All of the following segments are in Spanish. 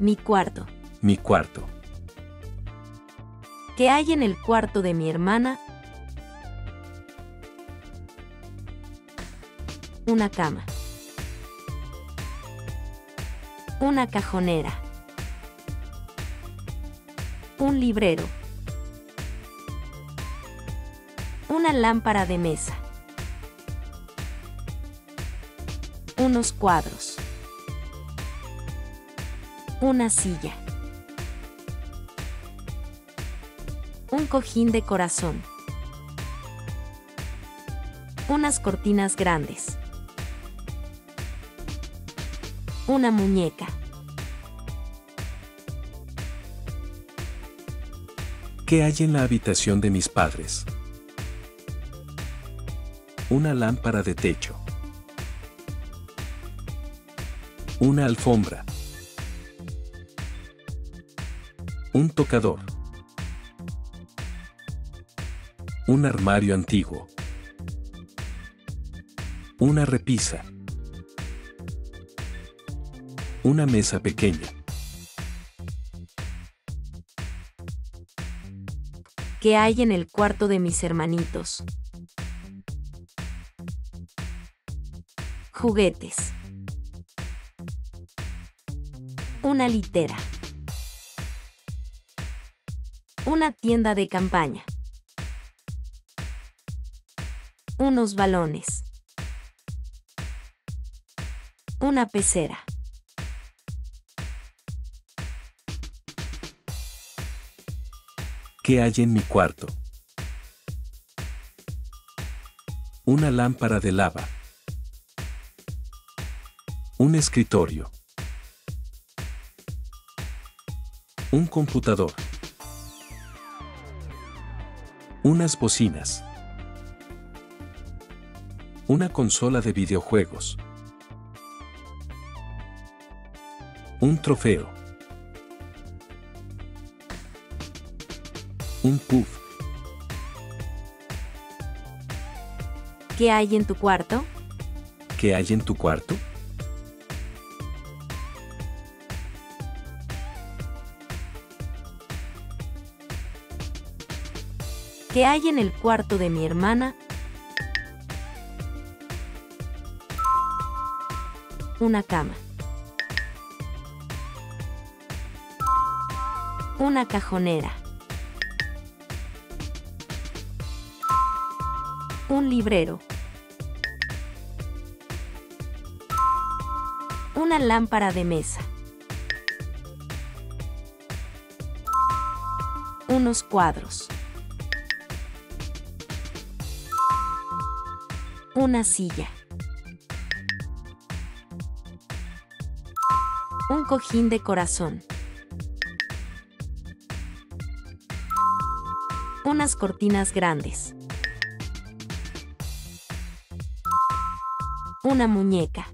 Mi cuarto. Mi cuarto. ¿Qué hay en el cuarto de mi hermana? Una cama. Una cajonera. Un librero. Una lámpara de mesa. Unos cuadros. Una silla. Un cojín de corazón. Unas cortinas grandes. Una muñeca. ¿Qué hay en la habitación de mis padres? Una lámpara de techo. Una alfombra. Un tocador. Un armario antiguo. Una repisa. Una mesa pequeña. ¿Qué hay en el cuarto de mis hermanitos? Juguetes. Una litera. Una tienda de campaña. Unos balones. Una pecera. ¿Qué hay en mi cuarto? Una lámpara de lava. Un escritorio. Un computador. Unas bocinas. Una consola de videojuegos. Un trofeo. Un puff. ¿Qué hay en tu cuarto? ¿Qué hay en tu cuarto? ¿Qué hay en el cuarto de mi hermana? Una cama. Una cajonera. Un librero. Una lámpara de mesa. Unos cuadros. Una silla. Un cojín de corazón. Unas cortinas grandes. Una muñeca.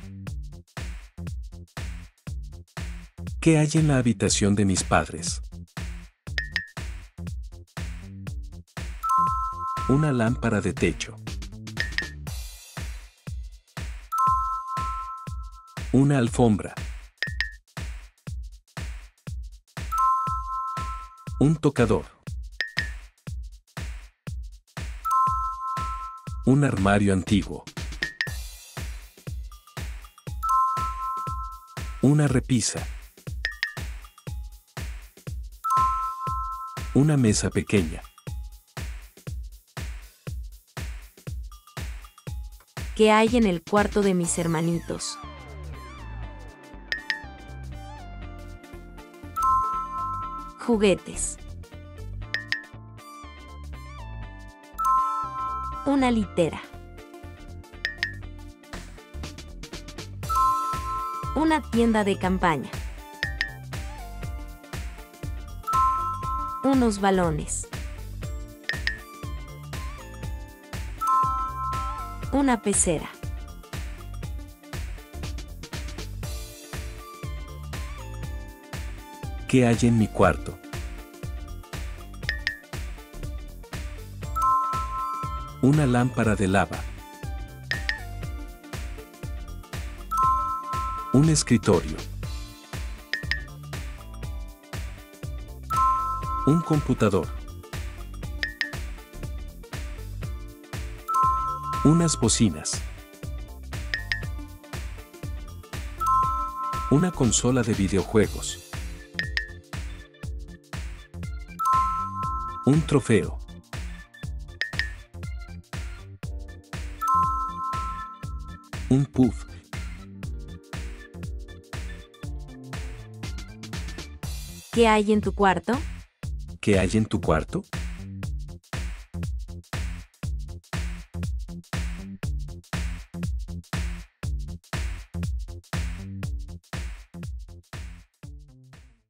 ¿Qué hay en la habitación de mis padres? Una lámpara de techo. Una alfombra. Un tocador. Un armario antiguo. Una repisa. Una mesa pequeña. ¿Qué hay en el cuarto de mis hermanitos? Juguetes. Una litera. Una tienda de campaña. Unos balones. Una pecera. ¿Qué hay en mi cuarto? Una lámpara de lava. Un escritorio. Un computador. Unas bocinas. Una consola de videojuegos. Un trofeo. Un puff. ¿Qué hay en tu cuarto? ¿Qué hay en tu cuarto?